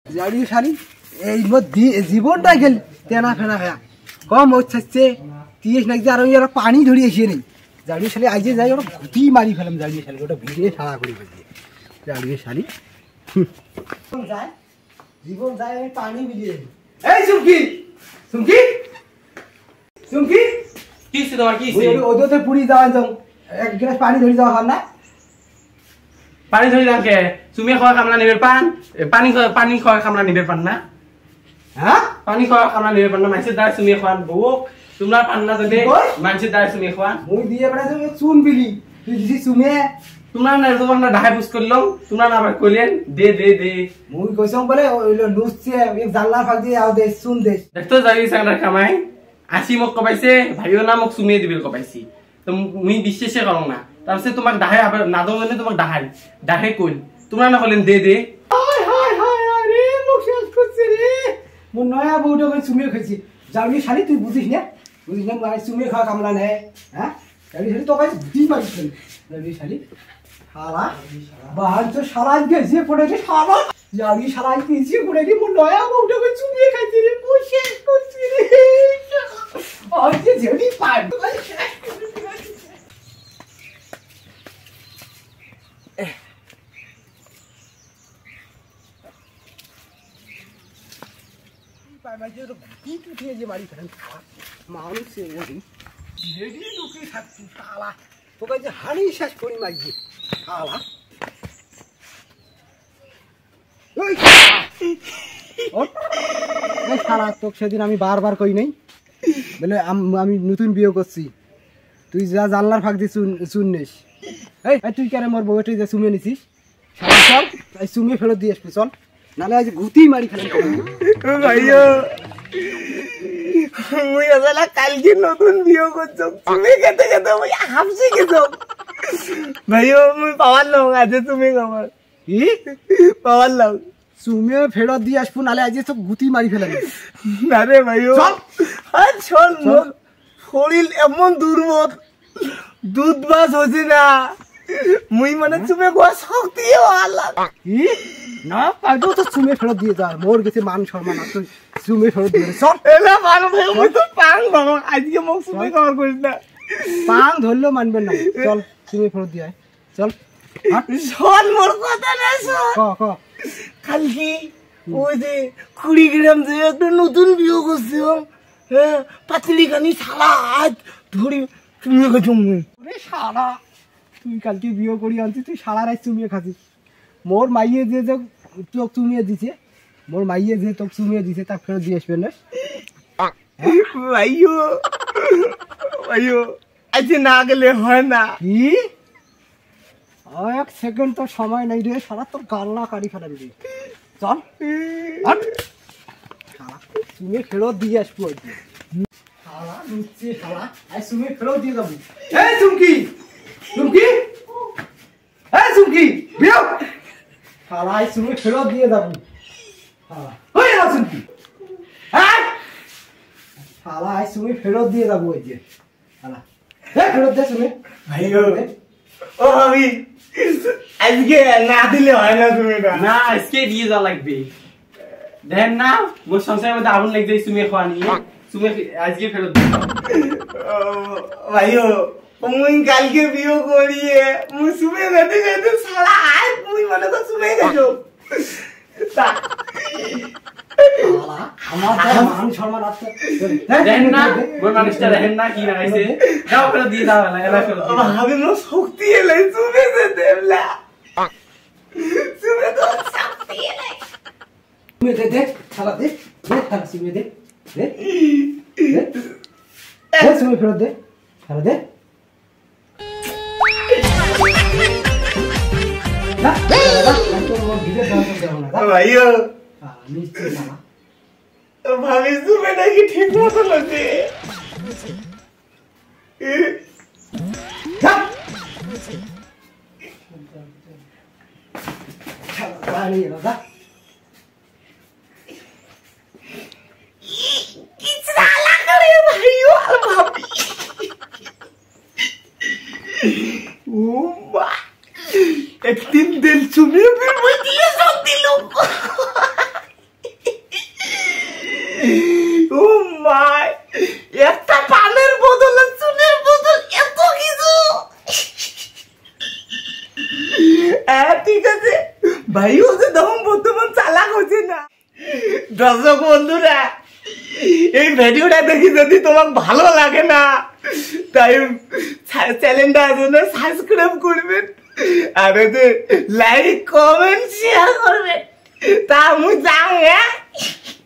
জাড়ি শালি এই জীবনটা গেল তেনা ফেনা হ্যাঁ কম হচ্ছে তিরিশ নাকি আর ওই পানি ধরে এসে নেই জাড়ি শালি আইজে যাই ওটা ঘুটি মারি ফেলাম জাড়ি শালি ওটা ভিড়ে সারা করে ফেলছে জাড়ি শালি যায় জীবন যায় আমি পানি মিলিয়ে এই চুমকি চুমকি চুমকি কি ছিল তোমার কি ওদতে পুরি যাওয়া যাও এক গ্লাস পানি ধরে যাওয়া হয় না পানি ধরে যাকে তুমি খাওয়া কামলা নিবে পান পানি খাওয়া কামলা নিবে পান না হ্যাঁ পানি খাওয়া কামলা নিবে পান না মাইসে দাঁড় তুমি খাওয়ান বউ তোমরা পান না যদি মাইসে দাঁড় তুমি খাওয়ান মুই দিয়ে বেড়া তুমি চুন বিলি তুই দিছি চুমে তোমরা না তোমার না ঢাই বুঝ করলাম তোমরা না আবার কইলেন দে দে দে মুই কইছম বলে ওইলো নুসছে এক জানলা ফাক দিয়ে আও দে চুন দে দেখতো যাই সাংরা কামাই আসি মোক কবাইছে ভাইও না মোক চুমিয়ে দিবিল কবাইছি তো মুই বিশ্বাসে করং না তারপরে তোমাক ডাহাই আবার নাদম মানে তোমাক ডাহাই কইল তোমরা না কইলেন দে দে হায় হায় হায় আরে মোক শেষ করছে রে মোর নয়া বউটা আমি চুমিয়ে খাইছি জানি শালি তুই বুঝিস না আমি চুমিয়ে খাওয়া কামলা নেই হ্যাঁ জানি শালি তো কাছে বুঝি পারিস না জানি শালি শালা বাহার তো শালা গেছে পড়েছে শালা জানি শালা গেছে পড়েছে মোর নয়া বউটা আমি চুমিয়ে খাইছি রে মই শেষ করছি রে আজকে যেনি পাই হানি শেষ করি মাগি তোকে সেদিন আমি বারবার কই নাই বলে আমি নতুন বিয়ে করছি তুই যা জানলার ফাঁক দিয়ে চুন নিস এই তুই কেন মোর বউটা যে চুমিয়ে নিছিস চল চুমিয়ে ফেরত দিয়ে আসবি চল নালে আজ গুতি মারি ফেলেন ভাইও মুই আসলে কালকে নতুন বিয়ে করছো তুমি খেতে খেতে মুই হাফসে গেছো ভাইও মুই পাওয়ার লোক আছে তুমি খবর কি পাওয়ার লোক চুমিয়ে ফেরত দিয়ে আসবো নালে আজ তো গুতি মারি ফেলেন না রে ভাইও আর শোন শরীর এমন দুর্বল দুধ বাস হচ্ছে না মুই মানে চুমে গোয়া শক্তি কি না পাগো তো চুমে ফেরত দিয়ে যা মোর গেছে মান সম্মান আর তুই চুমে ফেরত দিয়ে চল এলা ভালো ভাই মুই তো পাং বাবা আজকে মোক চুমে কভার করিস না পাং ধরলেও মানবেন না চল চুমে ফেরত দিয়ে আয় চল শোন মোর কথা না শোন ক কালকে ওই যে 20 গ্রাম যে একটা নতুন বিয়ে করছি হ্যাঁ পাতলি খানি শালা আজ ধরি চুমে গেছো মুই ওরে শালা তুই কালকে বিয়ে করি আনছিস তুই সারা রাত চুমিয়ে খাচ্ছিস মোর মাইয়ে যে তোকে চুমিয়ে দিছে মোর মাইয়ে যে তোকে চুমিয়ে দিছে তা ফেরত দিয়ে আসবে না ভাইও ভাইও আজকে না গেলে হয় না কি এক সেকেন্ড তো সময় নাই রে সারা তোর গাল্লা কাটি ফেলাবি রে চল চুমিয়ে ফেরত দিয়ে আসবো শালা লুচ্ছি শালা আজ চুমিয়ে ফেরত দিয়ে যাবো এই চুমকি চুমকি এই চুমকি বিও শালা আজ চুমিয়ে ফেরত দিয়ে যাবো শালা ওই না চুমকি হ্যাঁ শালা আজ চুমিয়ে ফেরত দিয়ে যাবো ওই যে শালা ফেরত দে চুমিয়ে ভাইও ও ভাবি আজকে না দিলে হয় না তুমি না আজকে দিয়ে যা লাগবে দেখেন না মোর সংসারের মধ্যে আগুন লাগবে তুমি খাওয়া নিয়ে তুমি আজকে ফেরত দিও ভাইও মুই কালকে বিয়ে করিয়ে মুই সুমে গেতে গেতে সারা আজ মুই মনে তো সুমে গেছো আমার মান সম্মান আছে দেখেন না মোর মানুষটা দেখেন না কি লাগাইছে যাও ফেরত দিয়ে দাও না এলা ফেরত দিয়ে ভাবি মোর শক্তি এলে সুমে যেতে এলা সুমে তো শক্তি এলে সুমে দে শালা দে শালা সুমে দে দে সুমে ফেরত দে শালা দে না তো মোর ভিডিও দাও না ভাইও নিশ্চয় না ভাবি সুমে নাকি ঠিক মতো লাগে পানি দাদা কিছালা করে ভাইও আর ভাবি ও মা একদিন দিল চুমে फिर मैं दिए सब दिलों ও মাই, একটা পানের বদলে চুলের বদল এত কিছু। হ্যাঁ ঠিক আছে, ভাই হচ্ছে তখন বর্তমান চালাক হচ্ছে না। দর্শক বন্ধুরা, এই ভিডিওটা দেখি যদি তোমার ভালো লাগে না, তাই চ্যানেলটা সাবস্ক্রাইব করবেন, আর লাইক কমেন্ট শেয়ার করবেন। তা আমি যাই।